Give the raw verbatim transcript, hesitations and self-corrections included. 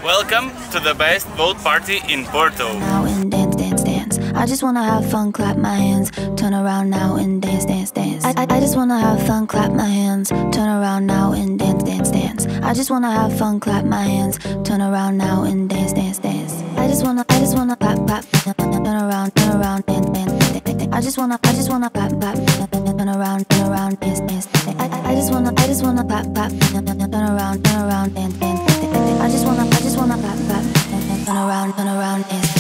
Welcome to the best boat party in Porto. Now and dance, dance, dance. I just wanna have fun, clap my hands. Turn around now and dance, dance, dance. I, I, I just wanna have fun, clap my hands. Turn around now and dance, dance, dance. I just wanna have fun, clap my hands. Turn around now and dance, dance, dance. I just wanna, I just wanna clap, clap. Turn around, turn around, dance, dance, dance. I just wanna, I just wanna clap, clap. Turn around, turn around, dance, dance, dance. I, I, I just wanna, I just wanna clap, clap. Turn around, turn around, dance, dance, dance. I just wanna, I just wanna clap, clap. Turn around, turn around, dance.